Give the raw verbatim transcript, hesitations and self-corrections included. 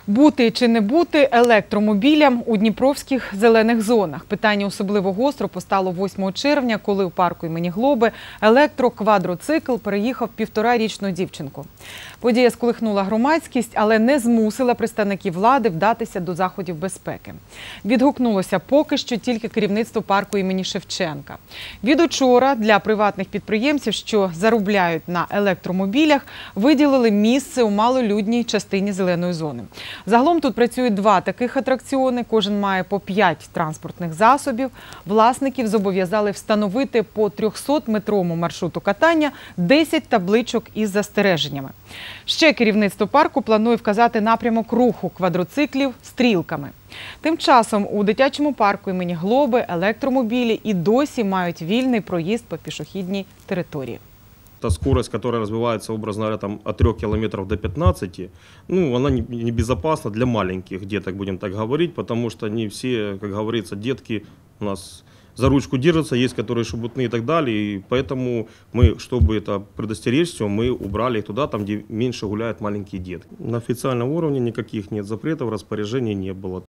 Бути чи не бути електромобілям у дніпровських зелених зонах? Питання особливо гостро постало восьмого червня, коли у парку імені Глоби електроквадроцикл переїхав півторарічну дівчинку. Подія сколихнула громадськість, але не змусила представників влади вдатися до заходів безпеки. Відгукнулося поки що тільки керівництво парку імені Шевченка. Від учора для приватних підприємців, що заробляють на електромобілях, виділили місце у малолюдній частині зеленої зони. Загалом тут працюють два таких атракціони, кожен має по п'ять транспортних засобів. Власників зобов'язали встановити по трьохсотметровому маршруту катання десять табличок із застереженнями. Ще керівництво парку планує вказати напрямок руху квадроциклів стрілками. Тим часом у дитячому парку імені Глоби електромобілі і досі мають вільний проїзд по пішохідній території. Та скорость, которая развивается, образно говоря, там, от трёх километров до пятнадцати, ну, она небезопасна для маленьких деток, будем так говорить, потому что не все, как говорится, детки у нас за ручку держатся, есть которые шебутные и так далее, и поэтому мы, чтобы это предостеречь, мы убрали их туда, там, где меньше гуляют маленькие детки. На официальном уровне никаких нет запретов, распоряжений не было.